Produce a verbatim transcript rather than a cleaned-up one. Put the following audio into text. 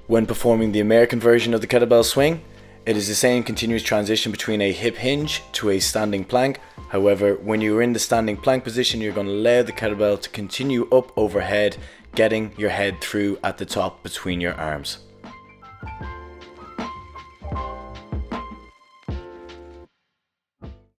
When performing the American version of the kettlebell swing, it is the same continuous transition between a hip hinge to a standing plank. However, when you're in the standing plank position, you're going to allow the kettlebell to continue up overhead, getting your head through at the top between your arms.